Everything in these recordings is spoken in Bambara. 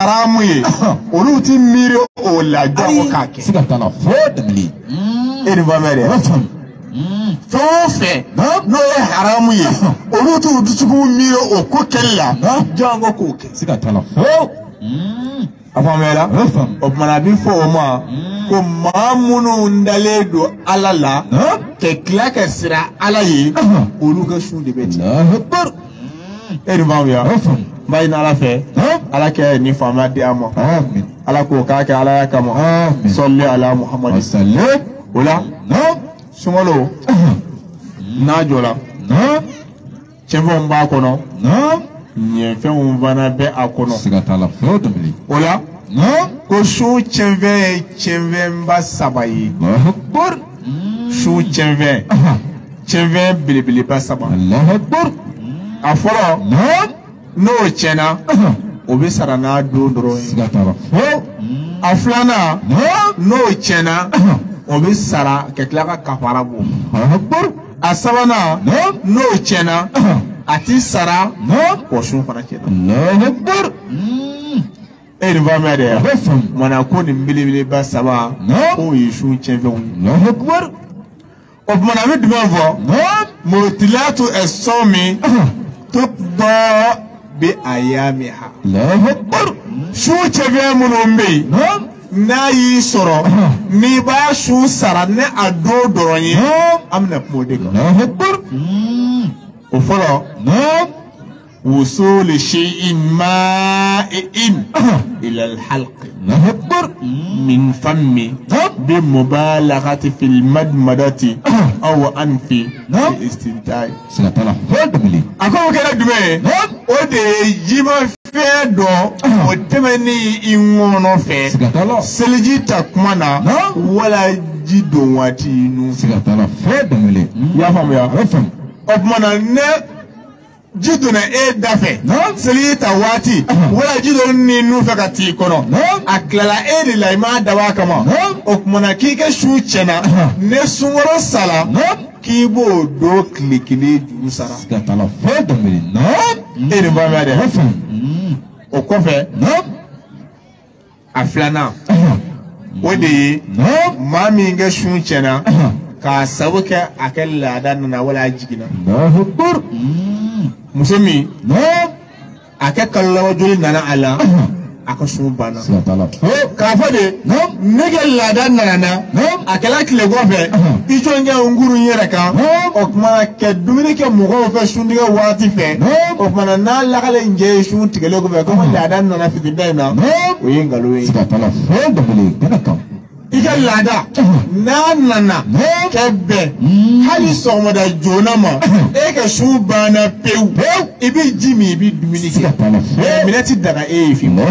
haramu ye olu ti miiri o la jɔ k'a kɛ siga t'a la fo damili e ni famɛ de fɛn o fɛn n'o ye haramu ye olu t'u dusukun miiri o ko kɛli la jɔn ko k'o kɛ siga t'a la fo a faamuyala o kumana a bi fɔ o ma ko maa minnu dalen don Ala la ka tila ka siran Ala ye olu ka su de bɛ ci e ni faamuya n b'a ɲini Ala fɛ Ala kɛ nin faamuya di an ma Ala k'o k'a kɛ Ala ya kama sɔli ala Muhamadi o la sunkalo n'a jɔla cɛnfɛnw b'a kɔnɔ ɲɛfɛnw fana bɛ a kɔnɔ siga t'a la fo damili o la ko su cɛnfɛn ye cɛnfɛnba saba ye su cɛnfɛn belebeleba saba a fɔlɔ n'o tiɲɛna o bɛ sara n'a don dɔrɔn ye siga t'a la fo a filanan n'o tiɲɛna o bɛ sara ka tila ka kafara bɔ a sabanan n'o tiɲɛna a ti sara o sun fana tiɲɛna e ni famɛ de ya mana ko nin belebeleba saba k'o ye su cɛnfɛnw ye o kumana an bɛ jumɛn fɔ murtilatu ɛsɔn min tubdɔ bi ayamiha su cɛnfɛn minnu bɛ yen n'a y'i sɔrɔ n'i b'a su sara ni a don dɔrɔn ye an bɛna kuma o de kan o fɔlɔ وصول شيء مائع إلى الحلق من فم بمبالغة في المدمدة أو أنف الاستنتاج أكون كده دمي ودي جيما فيدو وتمني إنغونو في سلجي تكمانا ولا جدو واتينو يا فهم يا فهم أبمانا jiduna dafe seli ta wati wala jidon ni nu fa ka ti kono aklala de la ima dawa kama o kumana ki ke shu chena ne sungoro sala ki bo do klikini du sara ka tala fo do mi no e ni ba ma de o ko fe aflana o de mami nge shu chena ka sabuka akalla dan na wala jigina musomi a kɛ kalolawa joli nana a la a ka sun banna k'a fɔ de ne kɛ laada nana a kɛla tile kɔfɛ i jɔn kɛ nkuru yɛrɛ kan o kumana kɛ dumuni kɛ mɔgɔw fɛ suntigɛ waati fɛ o kumana n'a lagale n jɛ sun tigɛlen kɔfɛ komi laada nana fitinda in na o ye nkalon ye i ka laada n'a nana kɛ bɛn hali sɔgɔmada joona ma e ka sun banna pewu i bɛ ji min i bɛ dumuni kɛ minɛ ti daga e ye fiyewu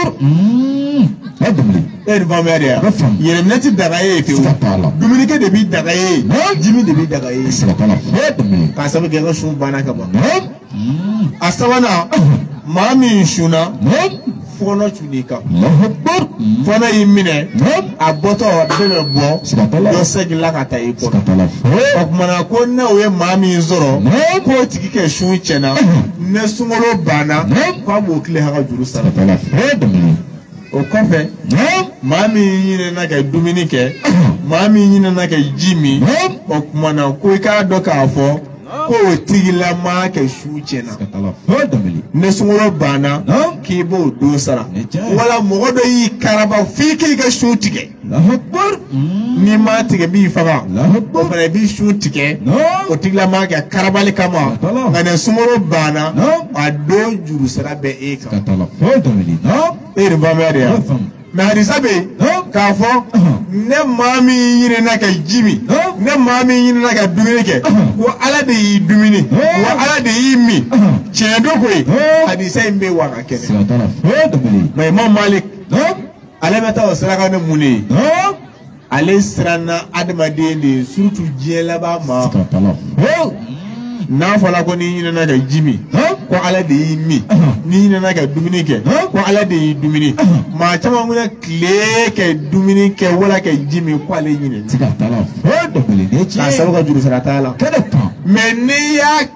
e ni faamuya de ya yɛrɛ minɛ ti daga e ye fiyewu dumunikɛ de bɛ daga e ye jimi de bɛ daga e ye k'a sababu kɛ ka sun banna ka ban a sabanan maa min sunna fɔnɔ tuni kan fɔnɔ y'i minɛ a bɔtɔ bɛɛ bɛ bɔ dɔ segin ka taa i kɔnɔ o kumana ko n'o ye maa min sɔrɔ k'o tigi kɛ sun tiɲɛna ne sunkalo banna k'a b'o tile hakɛ juru sara o kɔfɛ maa min ɲinɛna ka dumuni kɛ maa min ɲinɛna ka ji min o kumana ko i k'a dɔn k'a fɔ k'o tigilama kɛ su tiɲɛna ne sunkalo banna k'i b'o don sara wala mɔgɔ dɔ y'i karaba f'i k'i ka su tigɛ n'i ma tigɛ b'i faga o fana i b'i su tigɛ o tigilama kɛ karabali kama nka ne sunkalo banna a don juru sara bɛ e kan e ni faamuya de ya mɛ hadisa bɛ yen k'a fɔ ne maa min ɲinɛna ka ji min ne maa min ɲinɛna ka dumuni kɛ ko ala de y'i dumuni wa ala de y'i min tiɲɛ don koyi hadisa in bɛ wa ka kɛnɛ mɛ Imam Malik ale bɛ taa o saraka ne mun de ye ale siranna adamaden de ye surtout diɲɛ laban ma n'a fɔra ko n'i ɲinɛna ka ji min ko ala de y'i min n'i ɲinɛna ka dumuni kɛ ko ala de y'i dumuni maa caman bɛna tile kɛ dumuni kɛ wala ka ji min ko ale ɲinɛna k'a sababu ka juru sara t'a la mɛ n'i y'a kɛ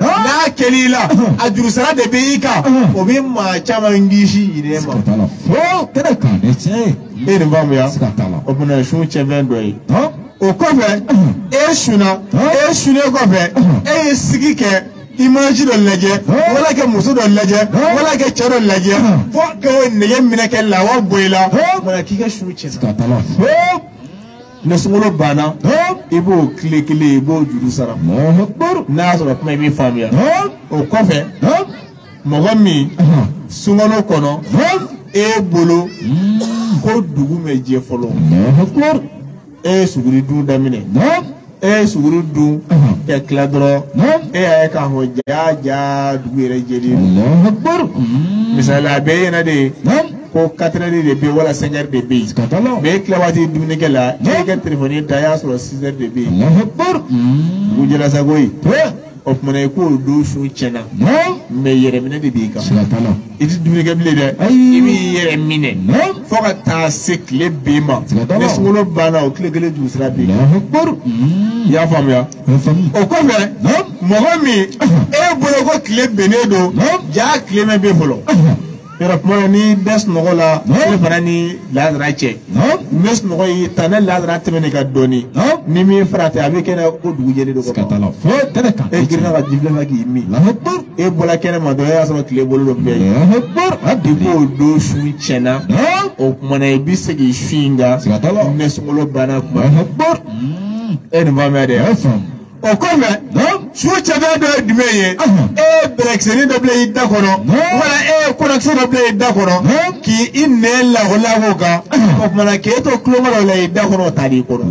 n'a kelila a jurusara de bɛ i kan o bɛ maa caman kisi yɛrɛ ma fo kɛnɛ kan ne tiɲɛ e nin faamuya siga t'a la o bɛna sun cɛfɛn dɔ ye o kɔfɛ e sunna e sunnen kɔfɛ e ye sigi kɛ image dɔ lajɛ wala kɛ muso dɔ lajɛ wala kɛ cɛ dɔ lajɛ fo ka nɛgɛ minɛ kɛ lawa bɔ i la mana k'i ka su cɛ siga t'a la fo ne sunkalo banna i b'o tile kelen i b'o juru sara n'a y'a sɔrɔ kuma i b'i faamuya o kɔfɛ mɔgɔ min sunkalo kɔnɔ e bolo ko dugu mɛ jɛ fɔlɔ e ye suguri dun daminɛ e ye suguri dun kɛ tila dɔrɔn e y'a ye k'a fɔ ja dugu yɛrɛ jɛlen misali a bɛɛ ɲɛna de ye ko 4 heures de bɛ yen wala 5 heures de bɛ yen mais e tila waati dumunikɛ la e y'i ka telefɔni da y'a sɔrɔ 6 heures de bɛ yen dugu jɛra sago ye o kumana i k'o don su tiɲɛna mais yɛrɛminɛ de b'i kan i tɛ dumunikɛ bilen dɛ i b'i yɛrɛ minɛ fo ka taa se tile bin ma ni sunkalo banna o tile kelen juru sira b'i kan i y'a faamuya o kɔfɛ mɔgɔ min e bolo ko tile binnen don ja tile mɛ bɛ fɔlɔ yɔrɔ kuma ni bɛɛ sunɔgɔ la e fana ni ladara cɛ ne sunɔgɔ y'i ta ne ladara tɛmɛ ne ka dɔɔni ni min fara tɛ a bɛ kɛnɛ ko dugu jɛlen don kɔnɔ e girinna ka jibilɛ la k'i min e bɔra kɛnɛ ma dɔrɔn e y'a sɔrɔ tile bolo dɔ bɛɛ ye i b'o don su tiɲɛna o kumana i bɛ se k'i su in kan ne sunkalo banna kuma e nin faamuya dɛ o kɔfɛ su cɛfɛn dɔ ye jumɛn ye e bɛrɛkisɛnin dɔ bila i da kɔnɔ wala e kɔnɔkisɛ dɔ bila i da kɔnɔ k'i nɛn lago kan o kumana k'e to kuloma dɔ la i da kɔnɔ o ta d'i kɔnɔ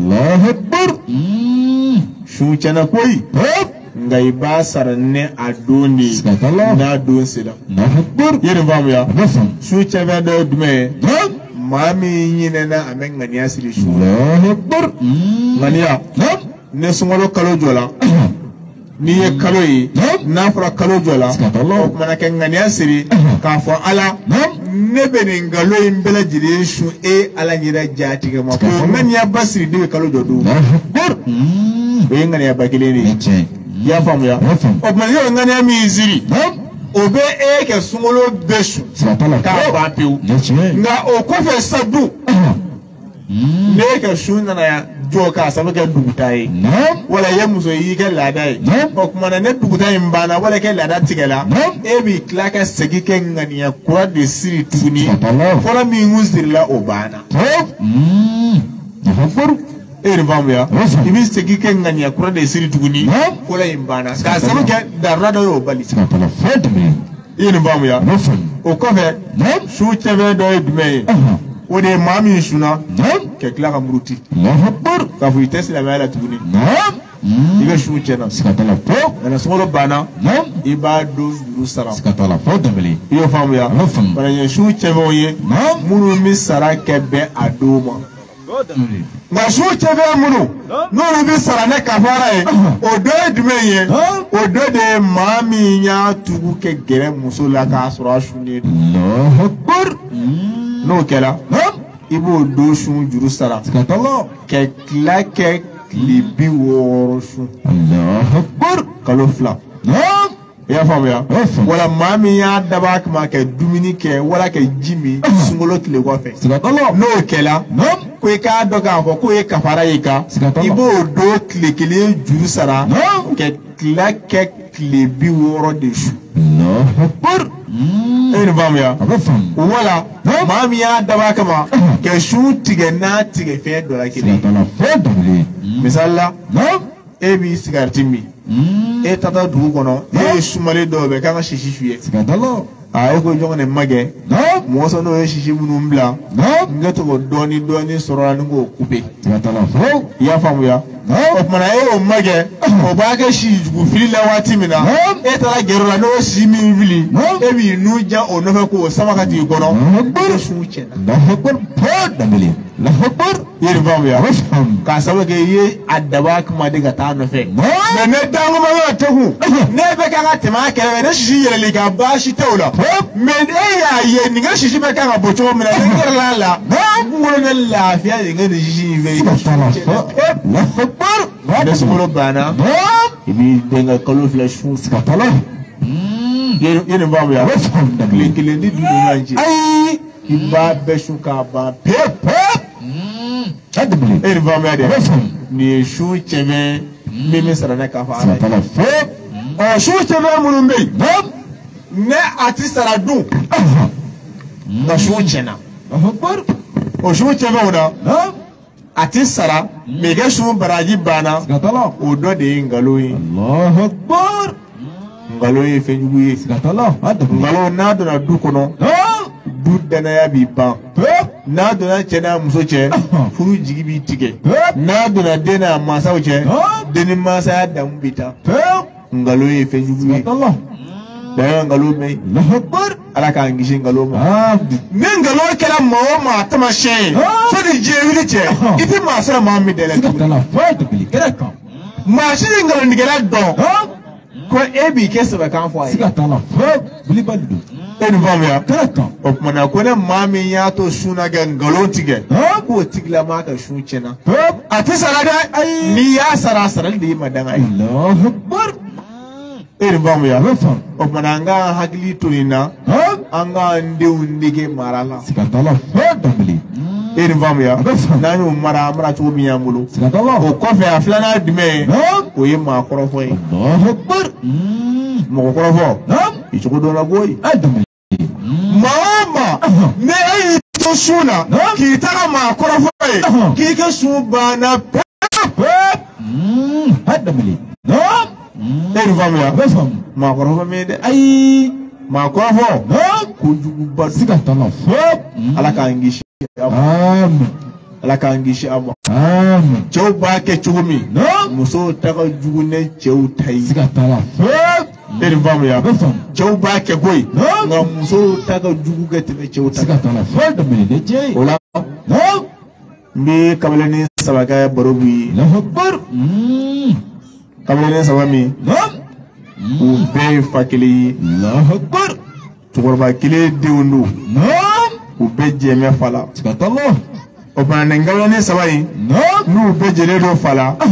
su tiɲɛna koyi nka i b'a sara ni a don de ye n'a don sera i nin faamuya su cɛfɛn dɔ ye jumɛn ye maa min ɲinɛna a bɛ ŋaniya siri su ŋaniya ne sunkalo kalo jɔ la n'i ye kalo ye n'a fɔra kalo jɔ la o kumana kɛ ŋaniya siri k'a fɔ ala ne bɛ nin nkalon in bɛɛ lajɛlen su e ala yɛrɛ jatigɛ ma ko ŋaniya ba siri de bɛ kalo jɔ don o ye ŋaniya ba kelen de ye i y'a faamuya o kumana ne ye ŋaniya min siri o bɛ e kɛ sunkalo bɛɛ su k'a ban pewu nka o kɔfɛ sadu ne ka su nana yan jɔ k'a sababu kɛ duguta ye wala i ye muso y'i kɛ laada ye o kumana ne duguta in banna wala kɛ laada tigɛla e b'i tila ka segin kɛ ŋaniya kura de siri tuguni fɔlɔ min kun sirila o banna e nin faamuya i b'i segin kɛ ŋaniya kura de siri tuguni fɔlɔ in banna k'a sababu kɛ darura dɔ y'o bali i ye nin faamuya o kɔfɛ su cɛfɛn dɔ ye jumɛn ye o de ye maa min sunna ka tila ka muruti k'a fɔ i tɛ silamɛya la tuguni i ka su tiɲɛna nka sunkalo banna i b'a don juru sara i y'o faamuya bana ye su cɛfɛnw ye minnu bɛ sara kɛ bɛn a don ma nka su cɛfɛn minnu n'olu bɛ sara ne kafara ye o dɔ ye jumɛn ye o dɔ de ye maa min y'a tugu kɛ gɛrɛ muso la k'a sɔrɔ a sunnen don n'o kɛra i b'o don sun juru sara ka tila kɛ tile 60 sun kalo 2 i y'a faamuya wala maa min y'a dabɔ a kama ka dumuni kɛ wala ka ji min sunkalo tile kɔfɛ n'o kɛra ko i k'a dɔn k'a fɔ k'o ye kafara y'i kan i b'o don tile kelen juru sara ka tila kɛ tile 60 de su e nin faamuya wala maa min y'a dabɔ a kama ka su tigɛ n'a tigɛ fɛn dɔ la kelen misali la e b'i sigariti min e tata dugu kɔnɔ e ye sumalen dɔw bɛ k'an ka sisi fiyɛ e ko jɔn ne ma kɛ mɔgɔ n'o ye sisi minnu bila ne to dɔɔni sɔrɔ la ni k'o couper i y'a faamuya o kumana e y'o ma kɛ o b'a kɛ si jugu fili la waati min na e taara gɛrɛ la n'o si min wuli e b'i nu jan o nɔfɛ k'o sama ka t'i kɔnɔ e sugu tiɲɛna i ye nin faamuya k'a sababu kɛ i ye a dabɔ kuma de ka taa nɔfɛ mɛ ne dankuma ma tɛkun ne bɛ kan ka tɛmɛ a kɛrɛfɛ ne sisi yɛlɛli ka baasi tɛ o la mɛ e y'a ye nin ka sisi bɛ kan ka bɔ cogo min na ne gɛrɛla la n kunkolo ne lafiya de n ka nin sisi in fɛ i ka ne sunkalo banna i b'i denkɛ kalo fila su siga t'a la ye nin faamu ya tile kelen di dugu ɲɔgɔn cɛ ayi i b'a bɛɛ su k'a ban pewu adumuni e nin faamu ya dɛ nin ye su cɛmɛ min sara ne k'a fɔ siga t'a ala la ye su cɛmɛ minnu bɛ yen ne a ti sara dun nka su tiɲɛna o su cɛmɛw na a ti sara mɛ kɛ su baraji banna siga t'a la o dɔ de ye nkalon ye Allahu Akbar nkalon ye fɛn jugu ye siga t'a la adumuni nkalon n'a donna du kɔnɔ du danaya b'i ban n'a donna cɛ n'a muso cɛ furu jigi b'i tigɛ n'a donna den n'a mansaw cɛ den ni mansaya damu bɛ taa nkalon ye fɛn jugu ye siga t'a la d'ailleurs nkalon mɛn Allahu Akbar ala k'an kisi nkalon ma amin ni nkalon kɛra maa o maa taamasiyɛn ye sani diɲɛ wuli cɛ i tɛ maa sɔrɔ maa min dɛlɛ siga t'a tuguni la adumuni kɛnɛ kan maa si ye nkalontigɛla dɔn ko e b'i kɛ sɛbɛkan fɔ a ye siga t'a la Kulibali don e nin faamuya kɛnɛ kan o tumana ko ne maa min y'a to sun na kɛ nkalon tigɛ k'o tigilama ka sun tiɲɛna a tɛ sara dɛ n'i y'a sara a sarali de ye ma danga ye Allahu Akbar e nin faamuya a bɛ faamu o tumana an k'an hakili to nin na an k'an denw nege mara la siga t'a la adumuni e nin faamuya a bɛ faamu n'an y'o mara cogo min y'an bolo siga t'a la o kɔfɛ a filanan jumɛn ye o ye maa kɔrɔfɔ ye Allahu Akbar mɔgɔ kɔrɔfɔ i cogo dɔn na koyi adumuni maa o maa ne e y'i to sun na k'i taga maa kɔrɔfɔ ye k'i ka sun banna pewu adumuni e nin faamuya a bɛ faamu maa kɔrɔfɔ min ye dɛ ayi maa kɔrɔfɔ kojuguba siga t'a la ala k'an kisi a ma amin ala k'an kisi a ma amin cɛw b'a kɛ cogo min musow ta ka jugu ne cɛw ta ye siga t'a la e nin faamuya a bɛ faamu cɛw b'a kɛ koyi nka musow ta ka jugu ka tɛmɛ cɛw ta siga t'a la adumuni ne jɛ o la n bɛ kabilanin saba kɛ baro b'i ye Allahu Akbar kabilanin saba min u bɛɛ ye fa kelen ye Allahu Akbar cɛkɔrɔba kelen denw don u bɛɛ jɛmɛ fa la siga t'a la o tumana nin kabilanin saba in n'u bɛɛ jɛlen don fa la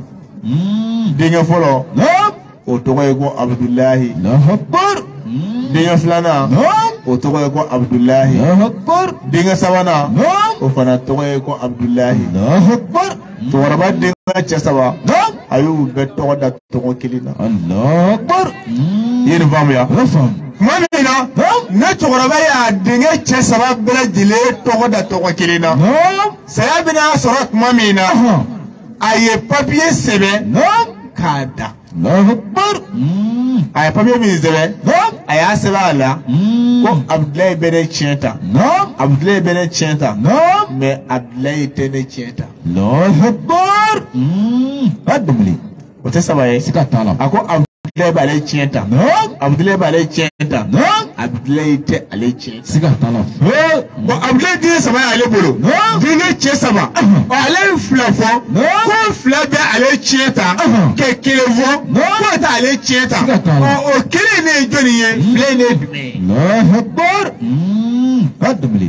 denkɛ fɔlɔ o tɔgɔ ye ko Abudulayi Allahu Akbar denkɛ filanan o tɔgɔ ye ko Abudulayi Allahu Akbar denkɛ sabanan o fana tɔgɔ ye ko Abudulayi Allahu Akbar cɛkɔrɔba denkɛ cɛ saba a y'u bɛɛ tɔgɔ da tɔgɔ kelen na Allahu Akbar i ye nin faamuya a bɛ faamu tuma min na ne cɛkɔrɔba y'a denkɛ cɛ saba bɛɛ lajɛlen tɔgɔ da tɔgɔ kelen na saya bɛna sɔrɔ tuma min na a ye papiye sɛbɛn k'a da Allahu Akbar a ye papiye min sɛbɛn a y'a sɛbɛn a la ko Abudulayi bɛ ne tiɲɛ ta Abudulayi bɛ ne tiɲɛ ta mɛ Abudulayi tɛ ne tiɲɛ ta Allahu Akbar adumuni o tɛ saba ye siga t'a la a ko Abudulayi b'ale tiɲɛ ta Abudulayi b'ale tiɲɛ ta Abudulayi tɛ ale tiɲɛ ta siga t'a la bon Abudulayi den saba y'ale bolo denkɛ cɛ saba ale ye fila fɔ ko fila bɛ ale tiɲɛ ta kɛ kelen fɔ ko ta ale tiɲɛ ta o kelen ne ye jɔnni ye fila in ne ye jumɛn ye Allahu Akbar adumuni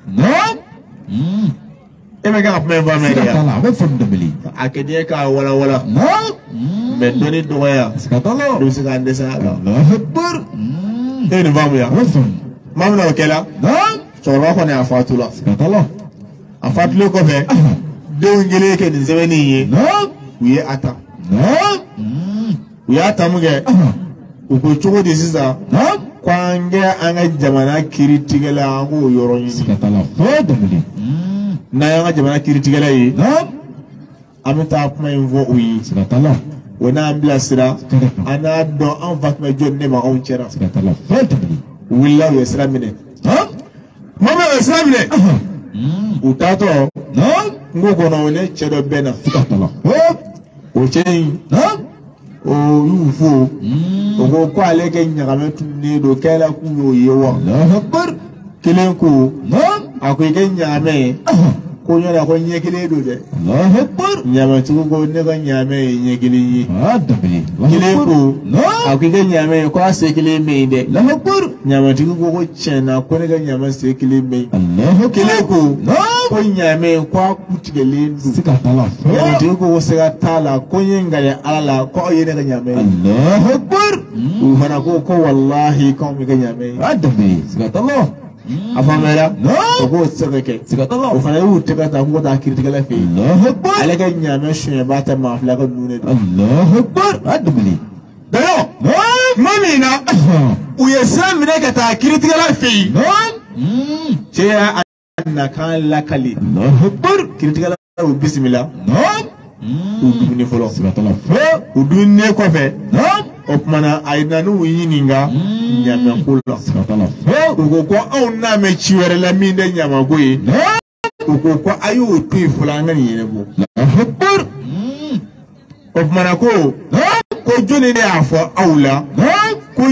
e bɛ ka kuma in faamuya siga de t'a ya la a bɛ faamu dumuni a kɛ den k'a walawala mɛ dɔnni dɔgɔya siga t'a la dɔ bɛ se k'an dɛsɛ a la Allahu Akbar e ye nin faamuya a bɛ faamu maa min na o kɛla cɛkɔrɔba kɔni a fatula siga t'a la a fatulen kɔfɛ denw kelen kɛ nin sɛbɛnni ye u ye a ta u y'a ta mun kɛ u ko cogo di sisan ko an kɛ an ka jamana kiiritigɛla an k'o yɔrɔ ɲini siga t'a la dumuni n'an y'an ka jamana kiiritigɛla ye an bɛ taa kuma in fɔ u ye siga t'a la o n'an bilasira an n'a dɔn an fa tun bɛ jɔn ne ma anw cɛla siga t'a la dumuni u wulila u ye sira minɛ tuma min u ye sira minɛ u taatɔ kungo kɔnɔ o ne cɛ dɔ bɛ na siga t'a la o cɛ in o y'u fo o ko ale kɛ ɲagamɛ tununnen don kɛla k'u y'o ye wa Allahu Akbar kelen ko a ko i kɛ ɲagamɛ ye ko ɲɔna ko ɲɛ kelen don dɛ Allahu Akbar ɲamatigi ko ne ka ɲagamɛ ye ɲɛ kelen ye dumuni kelen ko a ko i kɛ ɲagamɛ ye ko a se kelen bɛ yen dɛ Allahu Akbar ɲamatigi ko tiɲɛna ko ne ka ɲagamɛ se kelen bɛ yen Allahu Akbar kelen ko ko nyame kwa kutigele sikatala ndu yego wosega tala ko yengale ala ko yene ga nyame Allahu Akbar ufana ko wallahi ko mi ga nyame adami sikatala afamela no ko tseke sikatala ufana yu tega ta ko da kirtigele fe Allahu Akbar ala ga nyame shune bata ma fla ga nune Allahu Akbar adami dayo mamina uyesam ne ka ta kirtigele fe no ce na kan lakali Allahu Akbar kirtigele bismillah no uduni folo sikatala uduni ko fe no opmana aina nu yininga nyame kula sikatala ko na me chiwere la minde nyama goyi ko ayu tu fulanga ni yebo Allahu Akbar opmana ko joni ne afo aula ko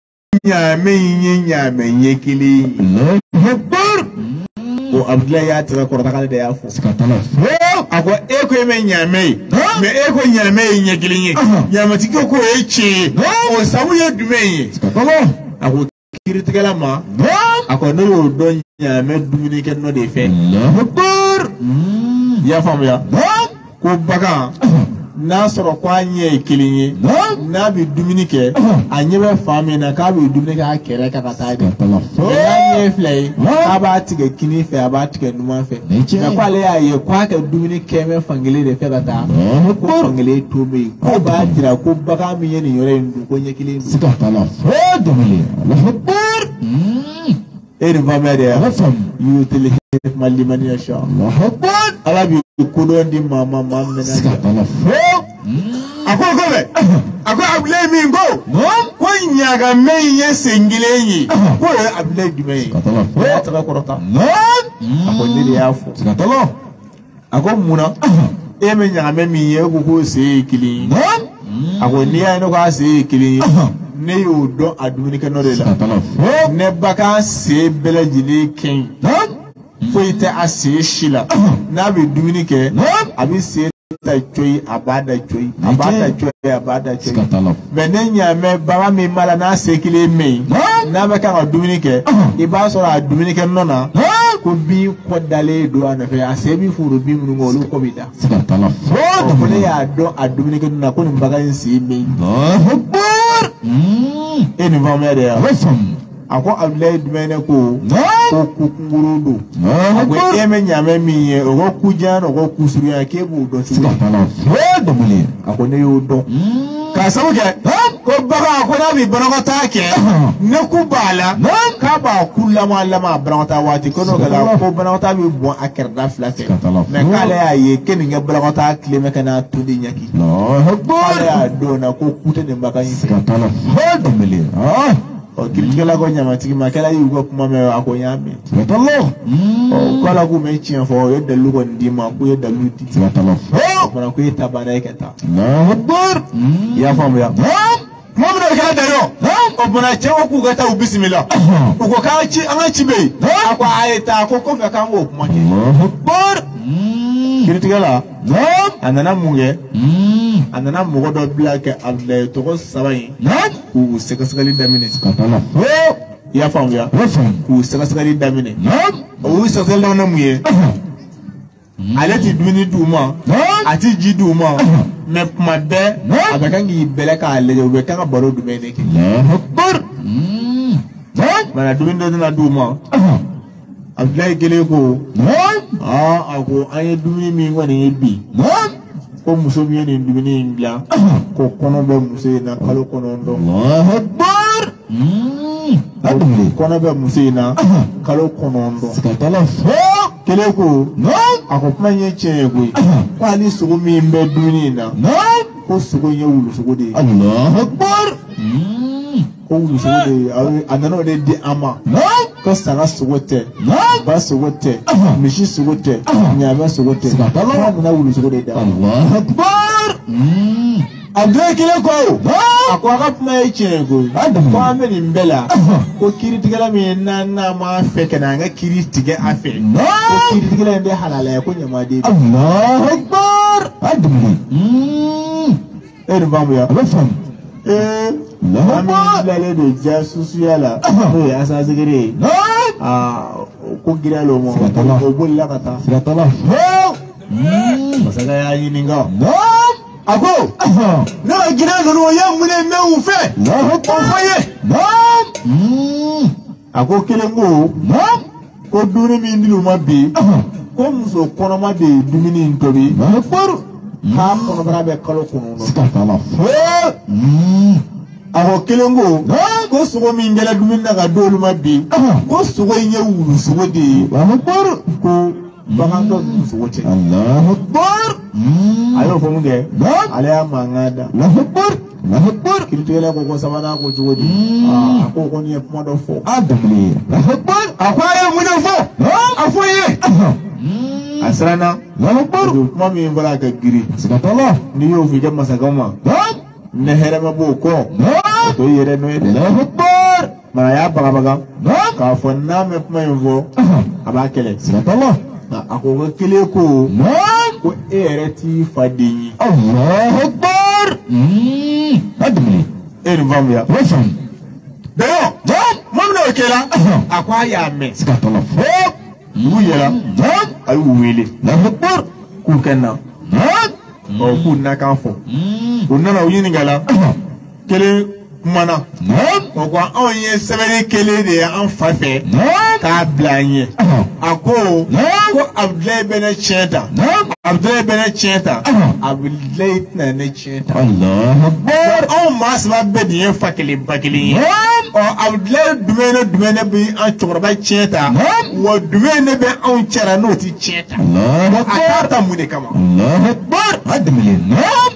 nyame yekili Allahu Akbar o abdullah ya tira ko takale de afo sikatala ako eko me nyame me eko nyame yekili nyama tiko ko eche o samu ye dumenye sikatala ako kiritigala ma ako no yo do nyame dumini ken no de fe Allahu Akbar ya famu ya ko baga na soro kwa nye kilinye na bi dumini ke anyebe fami na ka bi dumini ka kere ka kata de na nye flay ka ba tige kini fe aba tige numa fe na kwa le aye kwa ka dumini ke me fangele de fe kata ko fangele to me ko ba jira ko baga mi ye ni yore ndu ko nye kilin sikatala domile Allahu Akbar eri famere afam yutil hikma liman yasha Allahu Akbar ala bi kudo ndi mama mamena sikatala ako be ako abule mi ngo ko nyaga menye sengilenyi ko abule dume sikatala ya taba korota no ako ndiri yafu sikatala ako muna e me nyaga me mi ye ko se kili ako ni ya no ka se kili ne yo do adumini ke no de la ne baka se bele jili ken fo ite ase shila na be dumini ke abi se ta choi abada choi benen nyame baba mi mala na sekile me na be ka dumini ke iba so ra dumini ke nona ko bi ko dale do ana fe ase bi furu bi mu ngolu ko bida ko le ya do adumini ke nona ko mbaga nsi me Allahu Akbar eni va mere ya afam ako abule dumene ko kunguru Allahu ako eme nyame mi ye o kuja no ko kusuru ya ke bu do sikatala domile ako ne yo do ka sabu ke ko baga ko na bi bana ta ke ne ku bala ka ba kullama lama bana ta wati ko no kala ko bana ta bi bon akerda flate me kala ya ye ken nge bana ta kleme kana tudi nyaki Allahu Akbar ya do na ko kute ne mbaka yin sikatala domile o kirikela ko nyama tigi makala yu ko kuma me akonyame sikatala ko la ku me chien fo ye dalu ko ndima ku ye dalu ti sikatala bana ku eta bana ekata Allahu Akbar ya famu ya mamu da kala dayo ko bana chewo ku gata u bismillah ko ka ci an ci be akwa ayeta ko ko fe kan wo kuma ke Allahu Akbar kirikela anana munge anana mugo do black abla to ko sabai ku sekaskali damine sikatala ya famu ya afam ku sekaskali damine o sekaskali na muye alati dumini duma ati ji duma me kuma be abeka ngi bele ka leje be ka baro dume ne ke Allahu Akbar mana dumini do na duma Abdullah gele ko ako anye dumini mi ngani bi ko muso mi ne dumini ingla ko kono be muso na kalo kono ndo Allahu Akbar adumile kono be muso na kalo kono ndo sikatala kele ko ako kuma nye che ko ko ali sugo mi mbe dumini na ko sugo ye wulu sugo de Allahu Akbar ko wulu sugo de anano de di ama ko sanga sugo te ba sugo te mishi sugo te nyama sugo te sikatala na wulu sugo de da Allahu Akbar Abdullah kile ko ako aka kuma ye che ko ko ameni mbela ko kiri tigala mi na ma fe kana nga kiri tige afe ko kiri tigala nde halala ko nyama de Allahu Akbar adumile bamu ya afam Allahu Akbar lele de jasusu yala asa zigire ko ko gira lo mo o bolla kata siratala fo masaka ya yininga nam ako na gira no ya mune me fe la ko faye nam ako kelengo nam ko duri mi ndilu mabbi ko muso kono ma de dumini ntobi la por ha kono brabe kalo kono no siratala fo ako kelengo ko sogo min gela dumini na ga dolu mabbi ko sogo nye wulu sogo de la por ko bagando sogo che Allahu Akbar ayo fo munge nam ale ya mangada Allahu Akbar kirtela ko sabana ko jodi ako ko ni mo do fo adamli Allahu Akbar akwai mu do fo afoye asrana Allahu Akbar kuma mi bala ga giri siratala ni yo fi jamma sagama nam ne herema bo ko nam to yere no yede Allahu Akbar mara ya baga nam ka fo na me kuma yo aba kele siratala ako ko kele ko nam ko ereti fadini Allahu Akbar adamli vamos ya wafam dayo mam no kela akwa ya me siratala fo mu yela nam ayu wele Allahu Akbar ku kenna nam o ku na kan fo unana uyini gala kele mana nam o ko on ye sebeli kele de an fa fe nam ka blanye ako ko abdlay bene cheta nam abdlay bene cheta abdlay na ne cheta Allahu Akbar on mas ba bedi fa kele bakili nam o abdlay dumene bi an chorba cheta wo dumene be an chera no ti cheta Allahu Akbar atata mu ne kama Allahu Akbar adamli nam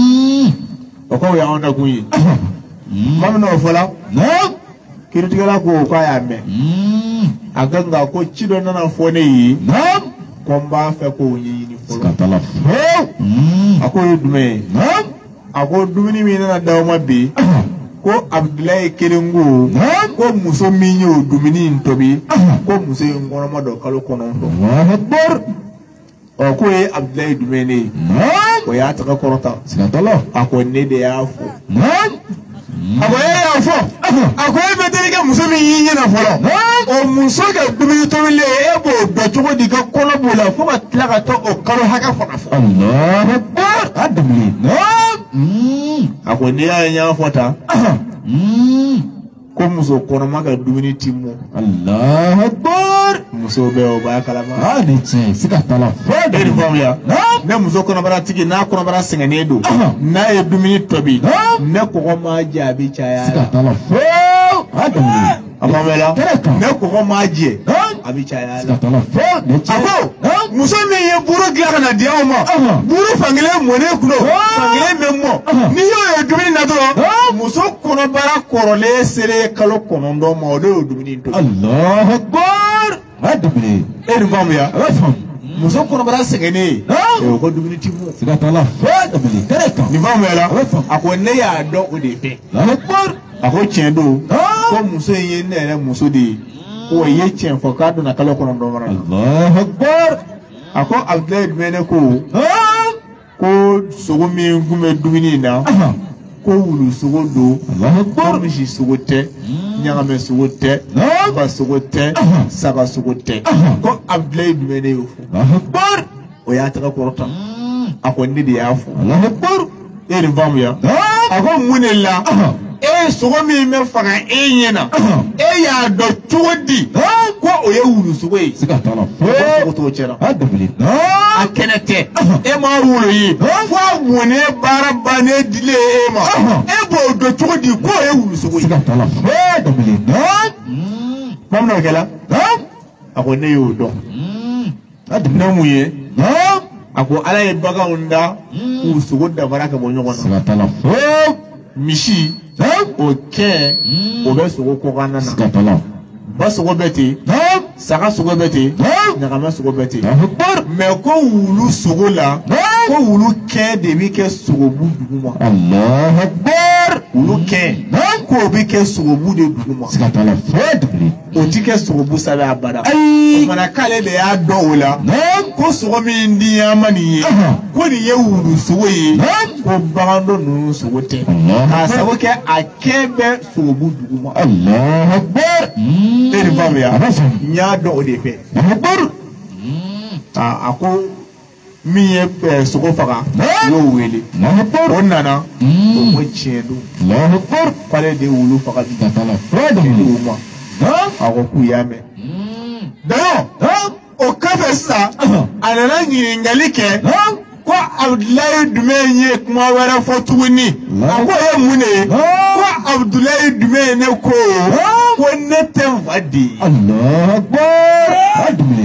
o ko ya on da kuyi mam no fola nam kiritigala ko ya me aganga ko chido nana fone yi nam komba fe ko yi ni folo siratala fo ako dume nam ako dumini mi nana dawo mabbe ko abdullahi kerengo nam ko muso minyo dumini ntobi ko muso ngono modo kalo kono ndo Allahu Akbar o ko e abdullahi dumene nam ko ya taka korota siratala ako ne de ya fo nam ako ya fo ako e beteli ka muso min yi na folo o muso ka dumini tobile e bo do chogo di ka kono bola fo ka tla ka to o kalo haka fo na fo Allahu Akbar adamli nam ako ne ya nya fota ko muso kono maka dumini timmo Allahu Akbar muso be o ba kala ma ani che siratala fo eri famya nam ne muso kono bara tigi na kono bara singane do na e dumini tobi ne ko ma jabi chaya siratala fo adamli amamela ne ko ma je abi chaya siratala fo ne che ako muso mi ye buru gila na dia ma buru fangile mo ne kuno fangile memmo ni yo e dumini na do muso kono bara korole sere kalo kono ndo ma do dumini to Allahu Akbar adamli eri famya wafam muso kono bara singane e ko dumini timmo siratala fo adamli ni famela ako ne ya do o de fe Allahu Akbar ako chendo ko muso ye ne muso de ko ye chen fo ka do na kalo kono ndo mara Allahu Akbar ako abdullah mene ko sogo mi ngume dumini na ko wulu sogo do Allahu Akbar ko mi shi sogo te nyanga me sogo te ba sogo te saba sogo te ko abdullah mene yo Allahu Akbar o ya taka korota ako ni de ya fo Allahu Akbar e ni vamu ya ako munela e sogo mi me faga e nyena e ya do chodi ko o ye wulu sogo yi siratala ko to chera adamli a kenete e ma wulu yi fo wone baraba ne dile e ma e bo do chodi ko e wulu sogo yi siratala adamli mam no kala ako ne yo do adamli na muye ako ala e baga unda ku sogo da baraka bo nyogo na siratala mishi o ke o be sogo ko kanana siratala ba sogo beti saka sogo beti nyagama sogo beti Allahu Akbar me ko wulu sogo la ko wulu ke de bi ke sogo bu duguma Allahu Akbar wulu ke ko bi ke sogo bu de duguma siratala adamli o ti ke sogo bu sabe abada ay mana kale de ya do wala ko sogo mi ndi ya mani ye ko ni ye wulu sogo ye ko bagando nu sogote ka sabo ke akebe sobu duguma Allahu Akbar. eri bamya nya do o de fe Akbar. ako miye sogo faga yo wele Akbar. onana o mo chedu Allahu Akbar. pale de wulu faga bi Katala fada mili. uma ako ku yame dayo o kafe sa anana nyingali ke ko Abdullahi Dumenye kuma wara fotuni ako ye mune ko Abdullahi Dumenye ko neten vadi Allahu Akbar. Fada mili.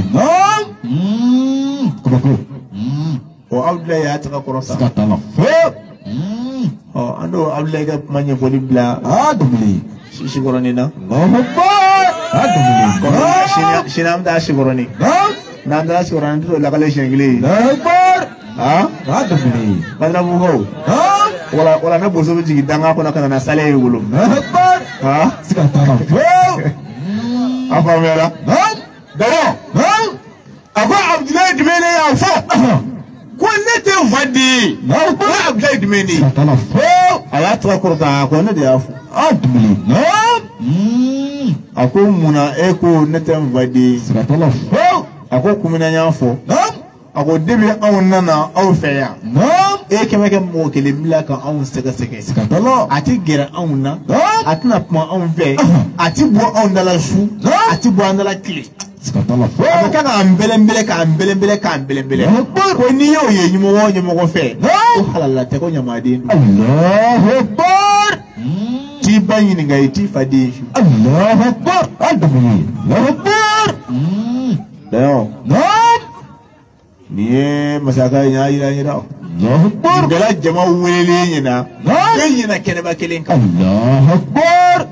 Kubako. o Abdullahi ya taka korosa Katala fada. ando Abdullahi ga manye foli bla Fada mili. shigoroni na Allahu Akbar. Fada mili. shinam da shigoroni nam da shigoroni to la kale shingili Allahu Akbar. fada mili. badra bu ho wala na boso jigi danga ko na kana na sale yulo Allahu Akbar. Katala fada. apa mera dayo ako Abdullahi Dumenye ya fo ko neten vadi ko Abdullahi Dumenye Katala fada. aya taka korota ko ne de ya fo Fada mili. ako muna eko neten vadi Katala fada. ako kumina nya fo ako debi aw nana aw fe ya e keme ke mo kele bila kan aw sega sege Katala. ati gera aw na atina kuma aw fe ati bo aw ndala su ati bo ndala kile Katala ko fada. ka ambelembele ko ni yo ye nyimo fe ko halala te ko nyamade Allahu Akbar. ti banyi ni ngai ti fadi shu Allahu Akbar. Adami. Allahu Akbar. dayo ni masaka nya ira Allahu Akbar. gala jama wele nyina nyina kene ba kelen ka Allahu Akbar.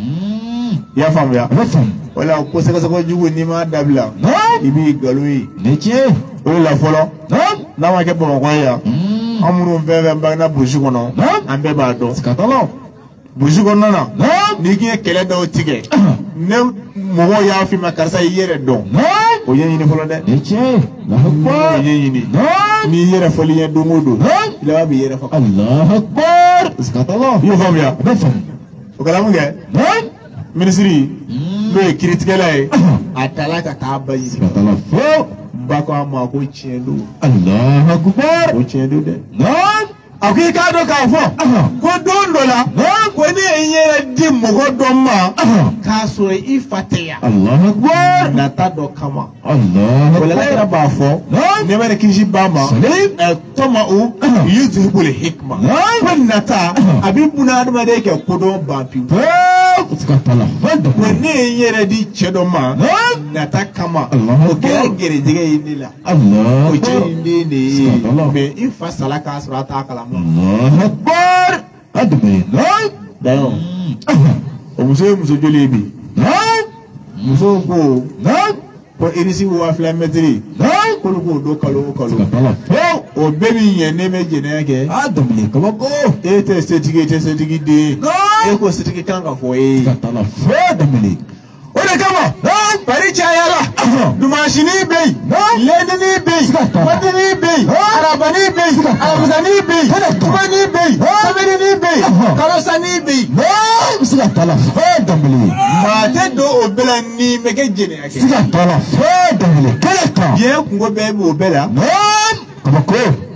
ya fam ya Rafam. wala ko saka saka jugo ni ma dabla ibi galoi Neche. wala folo na ma ke bon ko ya amuru veve mbana buju kono ambe ba do Katala. buju kono na ni ki kele do tige ne mo ya fi makarsa yere do o yen ni folo de Neche. Allahu Akbar. o yen ni ni yere foli yen do modo ila bi yere fa Allahu Akbar. Katala. yo fam ya Rafam. o kala mu ge ministry lo e critique la e atala ka ta bayi Katala fada. ba ko ma ko chiendo Allahu Akbar. o chiendo de Naam. akwai ka do ka fo ko don dola ko ne yere di mo go don ma ka so ifateya Allahu Akbar. na ta do kama Allahu wala la ba fo ne mere kinji ba ma toma u yuzhibul hikma ko nata abibuna aduma de ke ko do ba pi Katala fada. ko ne yere di chedo ma nata kama Allahu o ke gere dige yinila Allahu o che Akbar. yinde be ifa salaka surata kala Allahu Akbar. Adami. Naam. dayo o muso joli bi Naam. muso ko Naam. ko irisi wa flametri Naam. ko ko do kalo Katala fada. o bebi yen ne me jene ke Adami. Kabako. e te setigi de e ko setigi kan ka fo e Katala fada mili. o de kama bari chayala dumashini bei ledini bei wadini bei arabani bei alamzani bei tumani bei sabini bei kalosani bei Katala fada mili. ma te do o bela ni me ke jene ke Katala fada mili. Kalaka. ye kungo be o bela Naam. Kabako.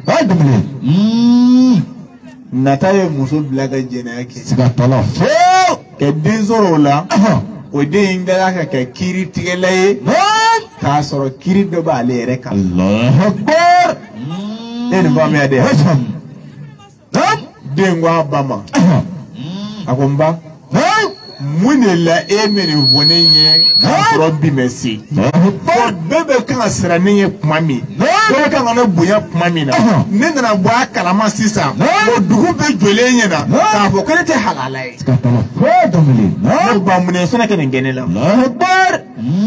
Adami. nataye muso bila ka jene ke Katala fada. ke dezoro la o de ingala ka kiri tigela ye ka soro kiri do ba le reka Allahu Akbar. en ba me ade Rafam. Naam. dengwa bama akomba munela emere vonenye ka soro bi mesi Allahu ko bebe kan asra ne kuma mi bebe kan na buya kuma mi na ne na bo akalama sisa o dugu be jole nyena ka fo ko te halalai Katala fada mili. ne ba mun so na ken ngenela Allahu Akbar.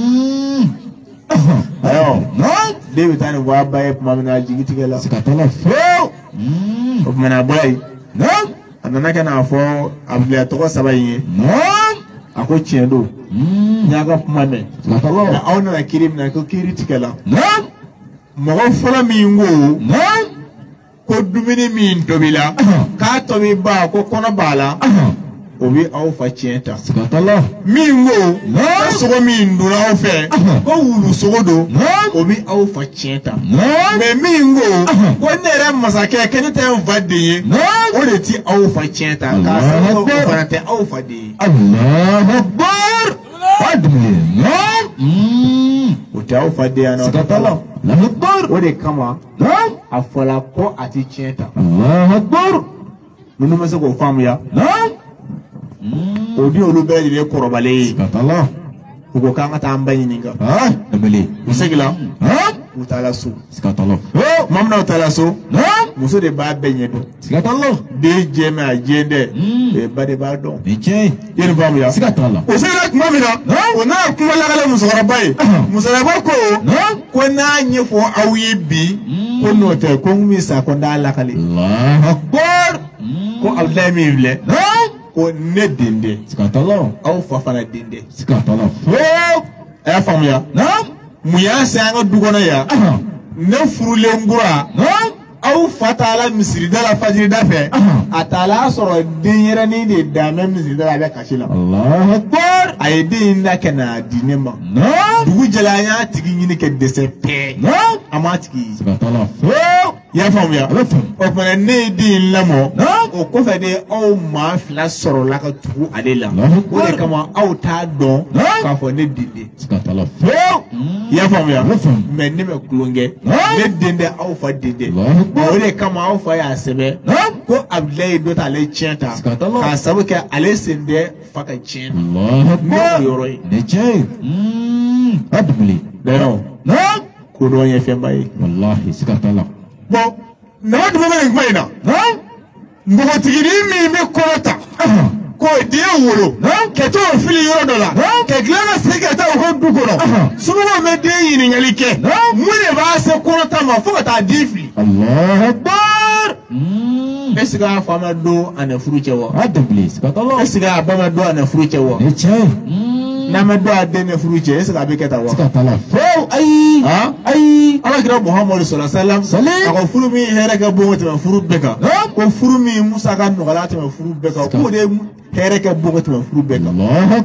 ayo Naam. David tani bo abaye kuma mi na jigi tigela Katala fada. o kuma na boy Naam. anana kana fo abdula to sabaye Naam. ako chiendo nyaga kuma me Katala. na auna na kirim na ko kiri tigela Naam. mo fola mi ngo Naam. ko dumuni min tobila k'a tobi ba ko kɔnɔ b'a la o bi aw fa tiɲɛ ta min ko sogo min donna aw fɛ ko wulu sogo don o bi aw fa tiɲɛ ta mais min ko ne yɛrɛ masakɛ kɛ ne tɛ n fa den ye o de ti aw fa tiɲɛ ta k'a sɔrɔ o fana tɛ aw fa den ye Allahu Akbar o tɛ aw fa den yan nɔ o de kama a fɔla ko a ti tiɲɛ ta Allahu Akbar ninnu ma se k'o faamuya o di olu bɛɛ lajɛlen kɔrɔbalen ye u ko k'an ka taa an ba ɲininka u seginna u taara so tuma min na u taara so muso de b'a bɛɛ ɲɛ dɔn den jɛmɛ a jɛn dɛ ba de b'a dɔn i ye nin faamuya o seginna tuma min na o n'a kuma lagalen musokɔrɔba ye musokɔrɔba ko n'a ɲɛfɔ aw ye bi ko n'o tɛ ko n bɛ sa ko n t'a lakale ko Abudulayi min filɛ ko ne den dɛ aw fa fana den dɛ a y'a faamuya mun y'a se an ka du kɔnɔ yan ne furulen kura aw fa taala misirida la fajirida fɛ a taala sɔrɔ denyɛrɛnin de dan bɛ misirida la a bɛ kasi la a ye den in da ka na di ne ma dugu jɛla an y'a tigi ɲini ka dɛsɛ pɛɛ a m'a tigi i y'a faamuya o tuma ne ye den in lamɔ o kɔfɛ de aw maa fila sɔrɔla ka tugu ale la o de kama aw t'a dɔn k'a fɔ ne den de i y'a faamuya mais ne bɛ kulonkɛ ne den de aw fa den de o de kama aw fa y'a sɛbɛn ko Abudulayi dɔ t'ale tiɲɛ ta k'a sababu kɛ ale sen tɛ fa ka tiɲɛ na ne y'o yɔrɔ ye ko dɔn ye fɛnba ye bon nama dama bɛ nin kuma in na npogotiginin min bɛ kɔrɔ ta k'o den wolo ka t'o fili yɔrɔ dɔ la ka tila ka segin ka taa o ka du kɔnɔ somɔgɔw bɛ den ɲininkali kɛ mun de b'a se kɔrɔ ta ma fo ka taa den fili est-ce que a fa ma don a na furu cɛ wa est-ce que a ba ma don a na furu cɛ wa n'a ma don a den na furu cɛ est-ce que a bɛ kɛ tan wa ayi Alakira Muhamadu sallallahu alaihi wasallam a ko furu min hɛrɛ ka bon ka tɛmɛ furu bɛɛ kan ko furu min musaka nɔgɔya tɛmɛ furu bɛɛ kan k'o de hɛrɛ ka bon ka tɛmɛ furu bɛɛ kan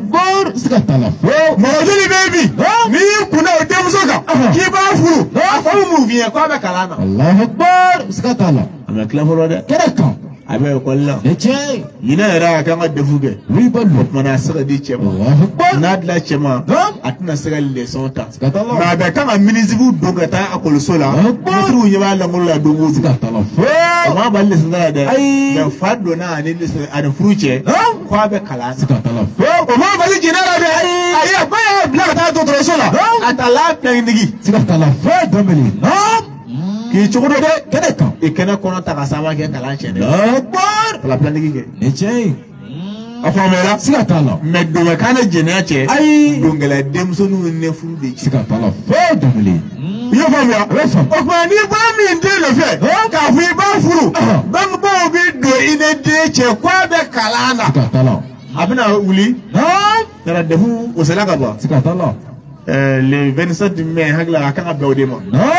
mɔgɔ joli bɛ bi n'i y'i kun da o denmuso kan k'i b'a furu a fa bɛ mun f'i ye k'a bɛ kalan na a bɛ tila fɔlɔ dɛ a bɛ ekɔli la ɲinɛ yɛrɛ a kan ka defu kɛ o tuma na a se ka di cɛ ma n'a dila cɛ ma a tɛna se ka leçon ta mais a bɛ kan ka minisibu don ka taa ekɔliso la misiriw ɲɛ b'a langolo la don o don o ma bali leçon ta la dɛ mais fa donna ani furu cɛ ko a bɛ kalan na o ma bali jɛnɛ la dɛ ayi a ba y'a bila ka taa dɔgɔtɔrɔso la a taala pilɛntigi k'i cogo dɔ dɛ i kɛnɛ kɔnɔ ta ka sababu kɛ kalan cɛ dɛ ka pilɛntigi kɛ a faamuyara mais dɔnkɛ ne jɛnɛya cɛ dɔnkɛla denmisɛnninw ne furu de cɛ i y'o faamuya o tuma n'i b'a min den nɔfɛ k'a fɔ i b'a furu bangebaaw bɛ don i ni den cɛ k'a bɛ kalan na a bɛna wuli yɛrɛ defu o sera ka ban le 27 mai hakili la a kan ka bɛn o de ma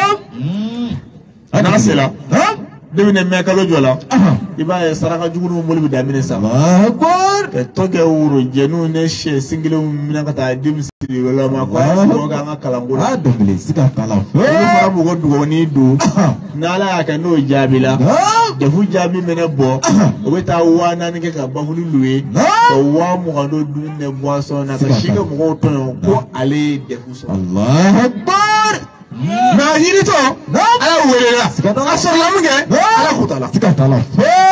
n'a sera ne bɛ mɛn kalo jɔ la i b'a ye saraka jugu ni mobili bɛ daminɛ sa ka tɔ kɛ woro jɛniw ni sɛ sin kelenw minɛ ka taa denmisɛnnin wɛrɛ ma ko a sɔrɔ k'an ka kalanko la olu fana b'u ka dugawunin don n'Ala y'a kɛ n'o jaabi la defu jaabi mɛnɛ bɔ o bɛ taa 4000 kɛ ka bafuli louer ka 20,000 dɔ dun ne boisson na ka si kɛ mɔgɔw tɔɲɔ ko ale ye defu sɔrɔ mais yiritɔ Ala welela a sɔrɔla mun kɛ Ala ko t'a la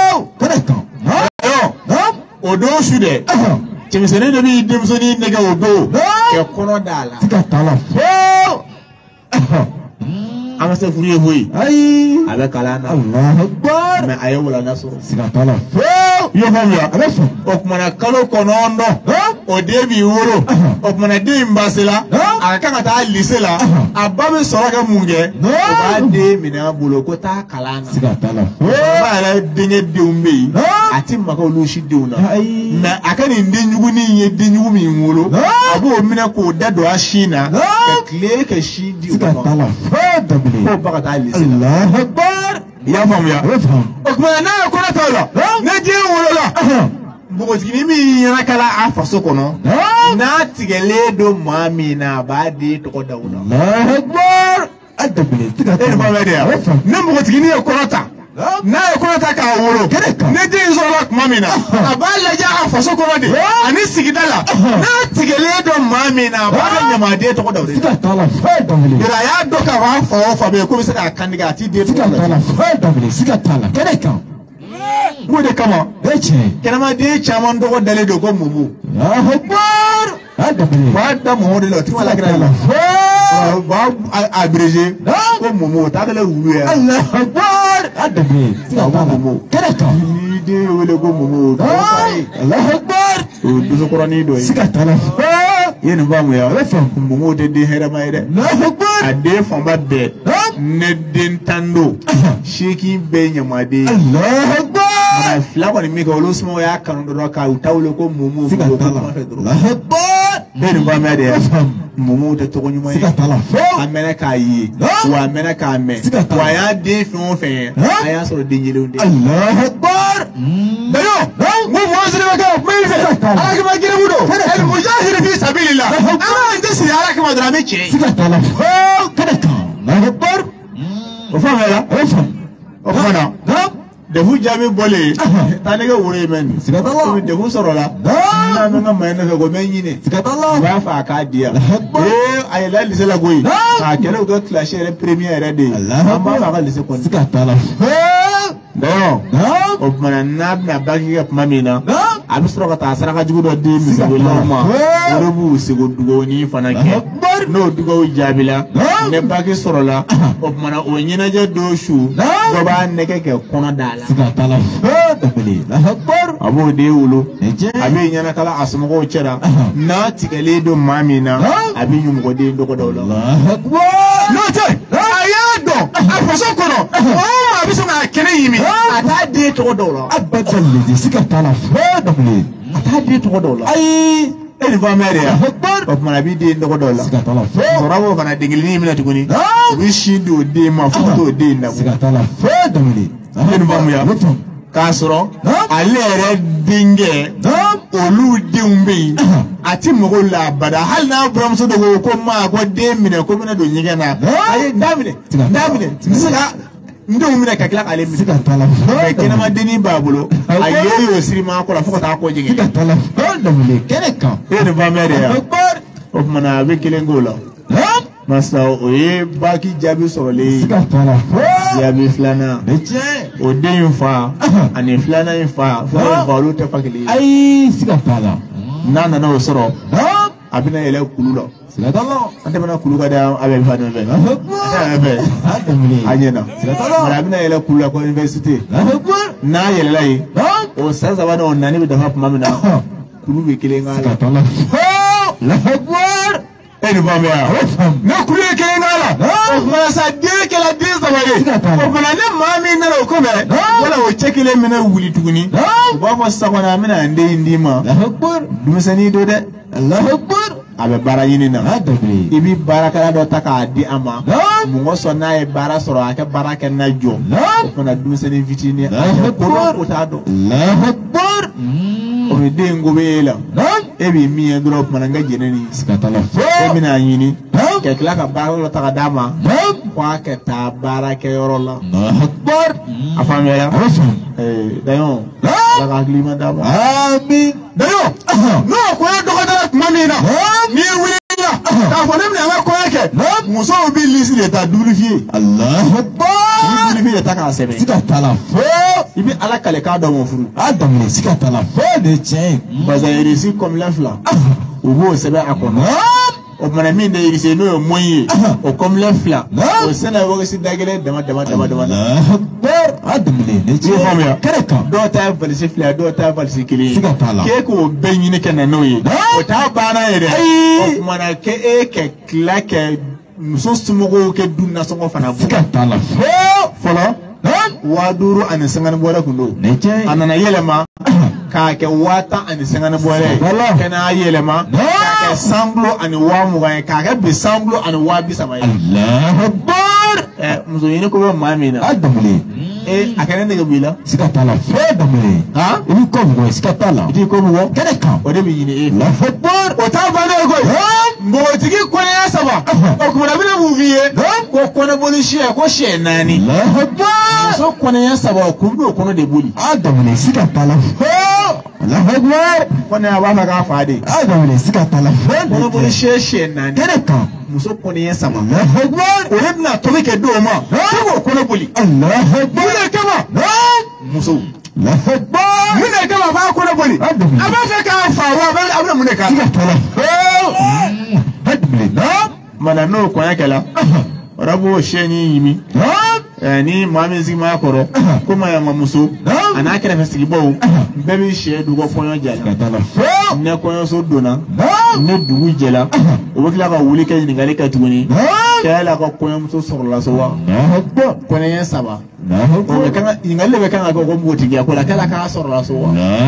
o don su dɛ cɛmisɛnnin dɔ b'i denmisɛnnin nɛgɛ o don kɛ kɔnɔ d'a la an ka se furu ye foyi a bɛ kalan na mais a ye walanda sɔrɔ i y'o faamuya o kumana kalo 9 o den b'i wolo o kumana den in basela a ka kan ka taa lycée la a ba bɛ sɔrɔ kɛ mun kɛ o b'a den minɛ a bolo ko taa kalan na ba yɛrɛ denkɛ denw bɛ yen a ti maga olu si denw na mais a ka nin denjugunin ye denjugu min wolo a b'o minɛ k'o da don a sin na ka tile ka sin di o ma k'o ba ka taa lycée la ya famu ya o kuma na ko na tawla na je wolola bogotini mi yana kala afa sokono na tigele do mami na ba de to ko dawla Allahu akbar adabile tika e ba ba de ya na bogotini e ko ta na e ko ta ka woro ne de zola mami na abala ja afa sokono de ani sigidala na tigele do mami na ba de nyama de to ko dawla tika tala fa dabile ira ya do ka wa fa be ko bi saka kandiga ti de to tika tala fa dabile tika tala kedeka Mode kama eche kenama de chaman do dale do ko mumu Allahu akbar adabile ba da mo de lo ti wala gra ba abrégé ko mumu ta kala wulu ya Allahu akbar adabile tika tala mumu kedeka ni de wele ko mumu Allahu akbar do so korani do tika tala yen ba mu ya mumu de de hera mai de Allahu akbar ade famba be ne den tando sheki be nyamade Allahu akbar mana fila ko ni mi ko lo sumo ya kanu do ka utawlo ko mumu tika tala Allahu akbar ben ba me de mumu te to nyuma tika tala amena ka yi wa amena ka me wa ya de fun fe aya so de nyele onde Allahu akbar dayo mo mo zire ka me fe ala ka magire mudo el mujahid fi sabilillah ama ndesi ala ka madra me che tika tala kedeka Allahu akbar o fa mela o fa na de hu jami bole tane ga wure men sikatalla de hu sorola na nga mayna ko men yine sikatalla ba fa ka dia ay la lise la goyi ka kele ko clasher le première de amma fa ka lise ko sikatalla dayo o mana na bagi ga mamina abi soro ka ta sara ka jugo do de mi se wala ma robu se go dugo ni fana ke no dugo jabila ne bagi sorola o mana o nyina je do shu do ba ne ke kono dala sikatalla dabili Allahu akbar abo de wulo eje abi nyana kala asmugo chera na tigale do mamina abi nyumgo de ndo ko dawla Allahu akbar no te ayado afoso kono o abi so na kene yimi ata de to dawla abadan lidi sikatalla dabili ata de to dawla ay eni ba mere ya Allahu akbar o mana bi de ndo ko dawla sikatalla zorabo kana dingili ni mina tukuni bi shindo de ma foto de na sikatalla dabili eni ba mu ya kasoro alere dinge olu diumbe ati mogo la bada hal na bramso do ko ma ko de mine ko mina do nyige na ay damine sika ndo mina ka kila ale misika sikatalla kena ma deni babulo ayoyo sirima ko la fokota ko jige sikatalla dabili kedeka ene ba mere ya o mana be kelengola masa oye baki jabi sorole sikatalla jabi flana eje o den fa ani flana fa balu te fakili ay sikatalla nana na o soro abina yele kululo sikatalla ante bana kuluga da abe fa de be abe adamli anyena sikatalla mara abina yele kuluga ko university na yele lai o sasa bana on nani be da fa mamina kuluga kelenga sikatalla la akbar eni ba mea na kuluga kelenga la o mara sa de ke la de zabale o mara ne mami na lo ko be wala o chekile mina wuli tuguni ba ko sa bana mina ande ndima la akbar dumisani do de Allahu akbar abe bara yini na adabli ibi bara kala do taka di ama mungo so na e bara soro ake bara ken na jo ko na dumisani vitini ko ko ta do Allahu akbar o me de ngobela ebi mi e drop mananga jeneni sikatalla ebi na yini ke kala ka bara lo taka dama kwa ke ta bara ke yorola Allahu akbar afamela dayo la klima dama amin dayo no ko do ko dara mamina ni wila ta fo nem na ko yake muso bi lisi de ta duplifier Allahu akbar duplifier ta ka sebe sikatalla ibi ala kale ka do mo furu adamli sikatalla de chen bazairi si comme l'infla o bo sebe akono o mana min de irisi no moyi o comme l'infla o sena wo si dagele dama Allahu akbar adamli de chen famia kedeka do ta valisi fla do ta valisi kili sikatalla ke ko benyi ne kana noyi o ta bana yede o mana ke e ke klake muso sumogo ke dunna songo fana sikatalla folo waduru ani sangani bore kundo neche anana yelema ka ke wata ani sangani bore kana yelema ka ke sanglo ani wa mugaye ka ke bi sanglo ani wa bi samaye Allahu akbar muso yini ko be mamina adamli akene ne gabila sikatala fe damre ha ibi ko go sikatala idi ko mo kene kan o de bi yini Allahu akbar o ta ba ne ko mbo tigi ko ya saba o ko na bi na mu viye ko ko na boli she ko she nani Allahu akbar so ko na ya saba ko do ko no de boli adamne sikatala fe Allahu akbar ko na ba na ga fa de adamne sikatala fe ko no boli she nani kene kan muso ko ne ya saba Allahu akbar o de na to ke do ma ko no boli Allahu akbar mune kama muso Allahu akbar mune kama ba ko no boli aba fe ka fa wa ba abna mune ka sikatala fe adamne na mana no ko ya kala rabo sheni yimi ni mami zima koro kuma ya mamuso ana kira fesigi bo bebi she dugo fonyo jala sikatala fe ne konyo so dona ne dugu jela o bikla ka wuli ka ni ngale ka tuguni kala ka konyo muso sorla so wa konyo ya saba o be kan ngale be kan ko mboti ya ko la kala ka sorla so wa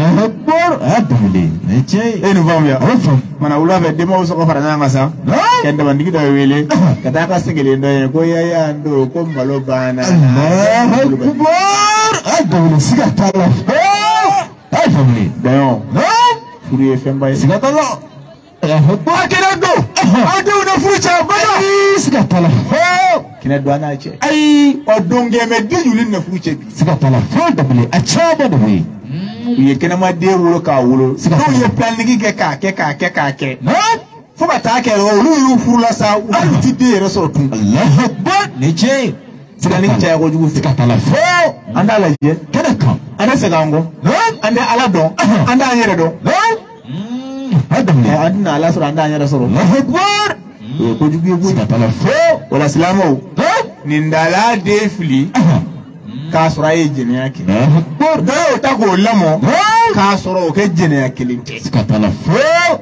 adamne ne che enu vamya mana ula be demo so ko farana ngasa kende bandigi da wele kata ka singele ndo ko ya ndo ko mbalo bana Allahu akbar adamne sikatala fe adamne dayo furi femba sikatala Allahu akbar kina do adu na fucha bana sikatala fe kina do ana che ai odonge me de yulin na fucha bi sikatala fe damne a chaba damne ye kina ma de wuro ka wuro do ye planning ke ka fo ba ta ke ro lu furula sa u ti de re so tun Allahu akbar ne che planning cha ko jugu sikatala fe anda la je kada kan ana se gango anda ala do anda anyere do adamne adina ala so anda anyere so Allahu akbar ko jugu bu sikatala fe wala salamo nindala de fili ka sura ye jene yake Allahu akbar do ta ko lamo ka sura o ke jene yake linte sikatala fe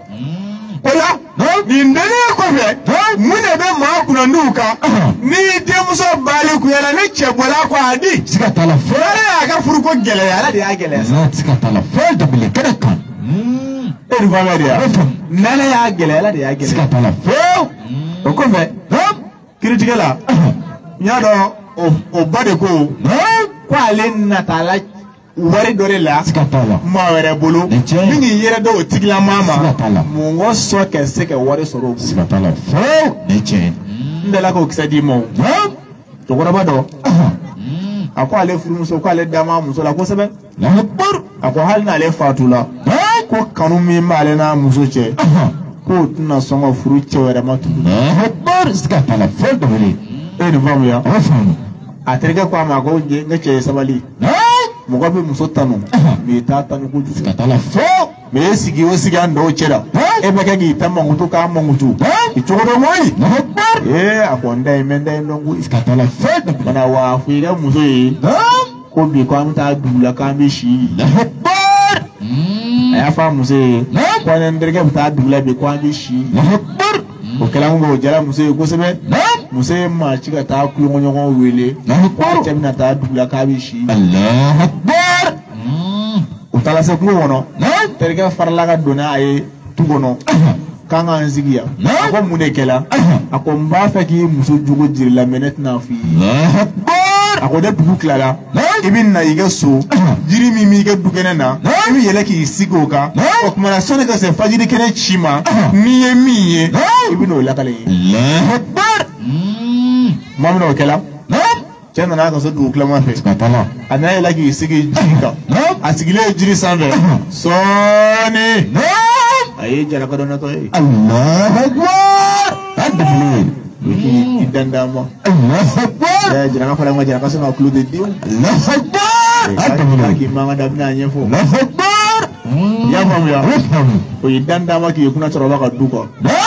ola nindale ko fe mune be ma kuna nduka ni de muso bali ku yala ne chebola ko adi sikatala fe ya ka furu ko gele yala de ya gele sikatala fe damne kada kan e va media nana ya gele yala de ya gele sikatala fe o ko fe critique la nya do o bade ko ale natala wari dore la sikatala ma were bolo mingi yere do tigla mama mungo so ke se ke wari soro sikatala fe neche ndela ko kisadi mo to ko bado ako ale furu muso ko ale dama muso la ko sebe la akbar ako hal na ale fatula ko kanu mi male na muso che ko tuna songo furu che were matu la akbar sikatala fe damne e ni vamu ya afan aterega kwa ma ko nge che sabali mugo be muso tanu mi ta tanu ko ju sikatala fe me sigi o sigi ando chera e be ka gi tamma ngutu ka mangutu ichodo moyi la akbar akonda imenda ndongu sikatala fe bana wa fuira muso yi ko bi ko amta dula ka be shi la akbar aya fa muso yi ko nan derga ta dula be ko ambe shi la akbar o kala ngo jara muso yi ko sebe muso yi ma chiga ta ku ngonyo wele la akbar temna ta dula ka be shi Allahu akbar utala se ko wono terga farla ga dona ay tugono kanga nzigiya ako mune kela ako mba fa ki muso jugo jirla menet na fi Allahu akbar ako de dugu klala ibin na yiga so jiri mi ga dugene na ibi yele ki sigo ka o kuma na sone ka se fajiri kene chima miye ibin o lakale Allahu akbar mamno kela chena na ka so dugu klama fe sikatala ana yele ki sigi jinga asigile jiri sanve sone aye jara ka dona to Allahu akbar adamne idandama Allahu akbar ya jara ka fala ma jara ka so na kulu de dio Allahu akbar adamne ki mama dabna nyefo Allahu akbar ya mamu ya o idandama ki kuna choro ba ka duko